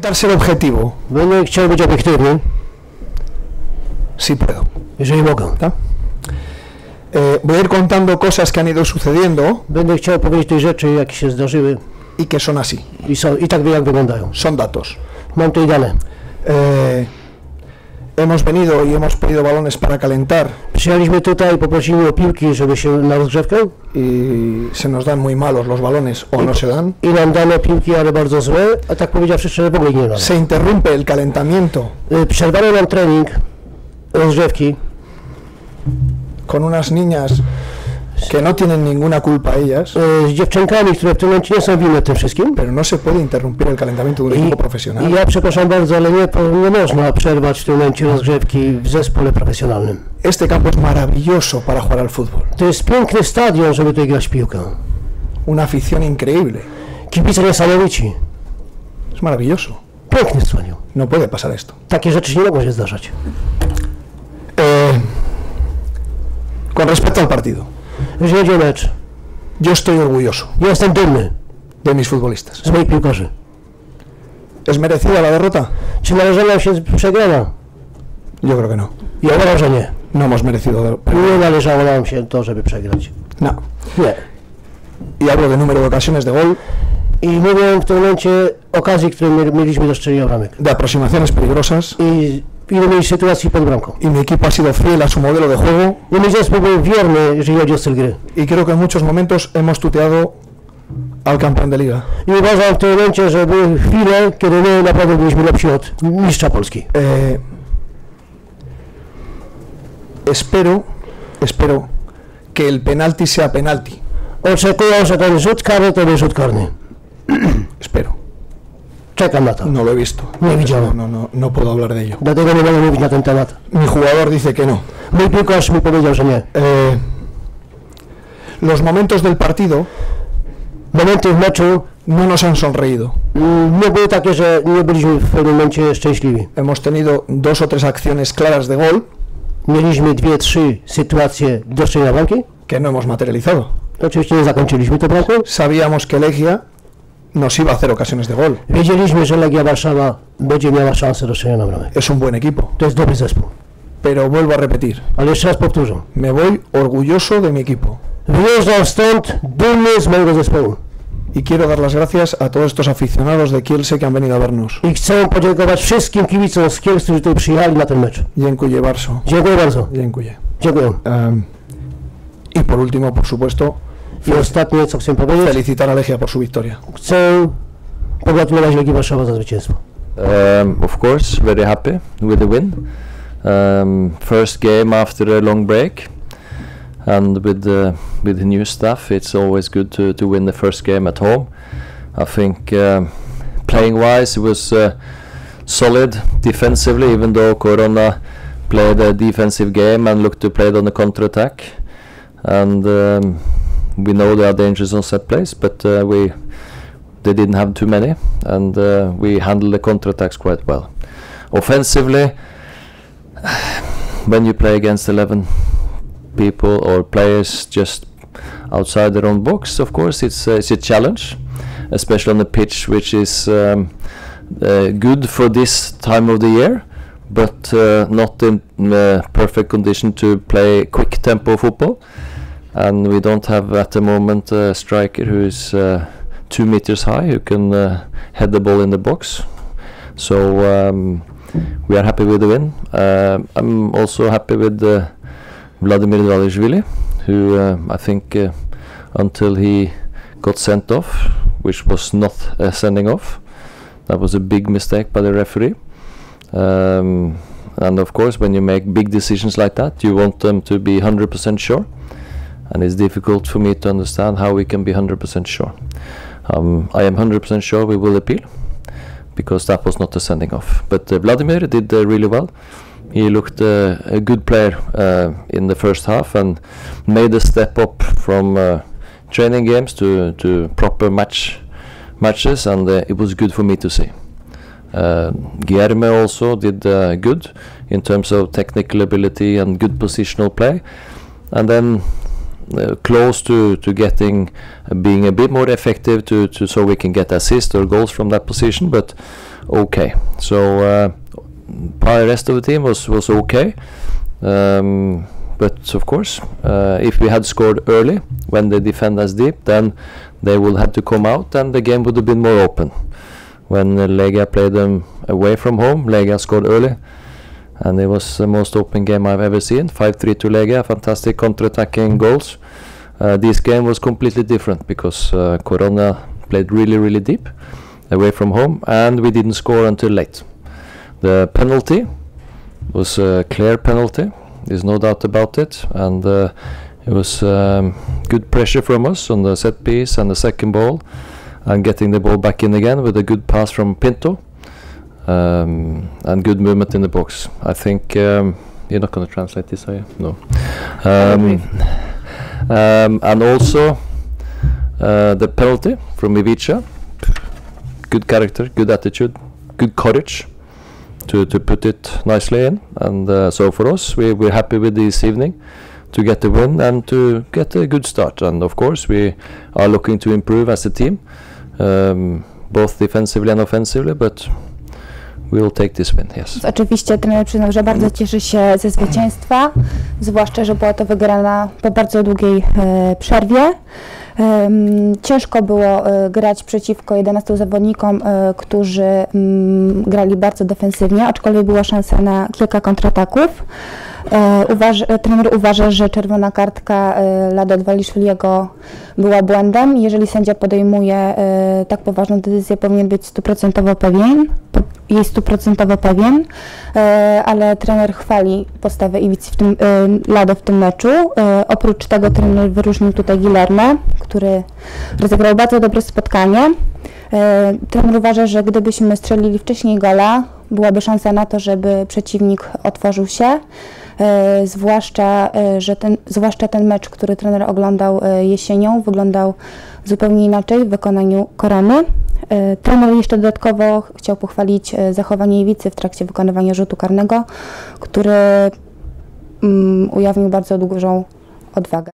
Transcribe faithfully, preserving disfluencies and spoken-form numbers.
Dar ser objetivo. Będę chciał być obiektywny. Sí puedo. Jeżeli mogę. ¿Tá? Eh, voy a ir contando cosas que han ido sucediendo. Będę chciał powiedzieć te rzeczy, jakie się zdarzyły. Y que son así. I, są, i tak jak wyglądają. Son datos. Mam tutaj dane. Eh, hemos venido y hemos pedido balones para calentar. Przyjechaliśmy tutaj, poprosimy o piłki, żeby się na rozgrzewkę. Y se nos dan muy malos los balones o no se dan. I nam dano piłki, ale bardzo złe, a tak powiedziawszy szczerze, w ogóle nie dano. Se interrumpe el calentamiento. Y, Przerwano nam trening rozgrzewki. Con unas niñas que no tienen ninguna culpa ellas. Y, z dziewczynkami, które w tym momencie nie są winne tym wszystkim. Pero no se puede interrumpir el calentamiento de un I, equipo profesional. I ja przepraszam bardzo, ale nie, nie można przerwać w tym momencie rozgrzewki w zespole profesjonalnym. Este campo es maravilloso para jugar al fútbol. To jest piękny stadion, żeby tutaj grać w piłkę. Una afición increíble. Kibice niesamowici. Es maravilloso. Piękny stadion. No puede pasar esto. Takie rzeczy nie mogą się zdarzać. Eh, con respecto al partido, Jeżeli chodzi o mecz, yo estoy orgulloso ja jestem dumny de mis futbolistas. z moich piłkarzy. ¿Es merecida la derrota? Czy należała nam się przegrana? Yo creo que no. Ja uważam, że nie. No hemos merecido. der- Nie należało nam się to, żeby przegrać. No. Nie. Y hablo de número de ocasiones de gol, I mówię w tym momencie okazji, które mieli- mieliśmy do strzelenia bramek. de aproximaciones peligrosas. I ile mieli sytuacji pod bramką. Y mi equipo ha sido fiel a su modelo de juego. I mój zespół był wierny, jeżeli chodzi o styl gry. Y creo que en muchos momentos hemos tuteado al campeón de liga. I uważam w tym momencie, że były chwile, kiedy my naprawdę byliśmy lepsi od mistrza Polski. Eh, espero, espero que el penalti sea penalti. Oczekuję, że ten rzut karny to będzie rzut karny. Espero. Czekam na to. No lo he visto. Nie widziałem. No, no, no puedo hablar de ello. Dlatego nie mogę mówić na ten temat. Mi jugador dice que no. Mój piłkarz mi powiedział, że nie. Eh, los momentos del partido Momenty w meczu no nos han sonreído. mm, nie były takie, że nie byliśmy w pewnym momencie szczęśliwi. Hemos tenido dos o tres acciones claras de gol Mieliśmy dwie, trzy sytuacje do strzelenia bramki. que no hemos materializado. Oczywiście nie zakończyliśmy tę bramkę. Sabíamos que Legia nos iba a hacer ocasiones de gol. Wiedzieliśmy, że Legia Warszawa będzie miała szansę do strzelenia bramek. Es un buen equipo. To jest dobry zespół. Pero vuelvo a repetir, Ale jeszcze raz powtórzę. me voy orgulloso de mi equipo. Wyjeżdżam stąd dumny z mojego zespołu. Y quiero dar las gracias a todos estos aficionados de Kielce que han venido a vernos. I chcę podziękować wszystkim kibicom z Kielc, którzy tutaj przyjechali na ten mecz. Dziękuję Barso. Dziękuję bardzo. Dziękuję. Dziękuję. Um, y por último, por supuesto, I ostatnie, co chcę powiedzieć, felicitar a Legia por su victoria. chcę pogratulować Legii Warszawa za zwycięstwo. Um, of course, very happy with the win. Um, first game after a long break, and with the with the new staff, it's always good to to win the first game at home. I think um, playing wise, it was uh, solid defensively, even though Corona played a defensive game and looked to play it on the counter attack. And um, we know there are dangers on set plays, but uh, we they didn't have too many, and uh, we handled the counter-attacks quite well. Offensively, when you play against eleven people or players just outside their own box, of course it's uh, it's a challenge, especially on the pitch, which is um, uh, good for this time of the year, but uh, not in uh, perfect condition to play quick tempo football. And we don't have at the moment a striker who is uh, two meters high who can uh, head the ball in the box. So um, we are happy with the win. Uh, I'm also happy with uh, Vladimir Dalishvili, who uh, I think uh, until he got sent off, which was not a sending off, that was a big mistake by the referee. Um, and of course, when you make big decisions like that, you want them to be one hundred percent sure. And it's difficult for me to understand how we can be one hundred percent sure. Um, I am one hundred percent sure we will appeal, because that was not a sending off. But uh, Vladimir did uh, really well. He looked uh, a good player uh, in the first half and made a step up from uh, training games to, to proper match matches, and uh, it was good for me to see. Uh, Guillermo also did uh, good in terms of technical ability and good positional play. And then uh, close to to getting uh, being a bit more effective to to so we can get assists or goals from that position, but okay. So uh, the rest of the team was was okay. Um, but of course, uh, if we had scored early when they defend us deep, then they would have to come out and the game would have been more open. When uh, Legia played them away from home, Legia scored early, and it was the most open game I've ever seen. five three to Legia, fantastic counter-attacking goals. Uh, this game was completely different because uh, Corona played really, really deep away from home, and we didn't score until late. The penalty was a clear penalty, there's no doubt about it, and uh, it was um, good pressure from us on the set piece and the second ball, and getting the ball back in again with a good pass from Pinto, um, and good movement in the box. I think um, you're not going to translate this, are you? No. Um, um, and also uh, the penalty from Ivica. Good character, good attitude, good courage to to put it nicely in. And uh, so for us, we we're happy with this evening to get the win and to get a good start. And of course, we are looking to improve as a team, um, both defensively and offensively, but we will take this win, yes. Oczywiście trener przyznał, że bardzo cieszy się ze zwycięstwa, zwłaszcza, że była to wygrana po bardzo długiej e, przerwie. Um, ciężko było e, grać przeciwko jedenastu zawodnikom, e, którzy m, grali bardzo defensywnie, aczkolwiek była szansa na kilka kontrataków. E, uważ, e, trener uważa, że czerwona kartka e, Lado Dvalishviliego była błędem. Jeżeli sędzia podejmuje e, tak poważną decyzję, powinien być stuprocentowo pewien, po, jest stuprocentowo pewien, e, ale trener chwali postawę Iwicy w tym, e, Lado w tym meczu. E, oprócz tego trener wyróżnił tutaj Guilherme, który rozegrał bardzo dobre spotkanie. E, trener uważa, że gdybyśmy strzelili wcześniej gola, byłaby szansa na to, żeby przeciwnik otworzył się. E, zwłaszcza, e, że ten, zwłaszcza ten mecz, który trener oglądał e, jesienią, wyglądał zupełnie inaczej w wykonaniu Korony. E, trener jeszcze dodatkowo chciał pochwalić e, zachowanie Iwicy w trakcie wykonywania rzutu karnego, który mm, ujawnił bardzo dużą odwagę.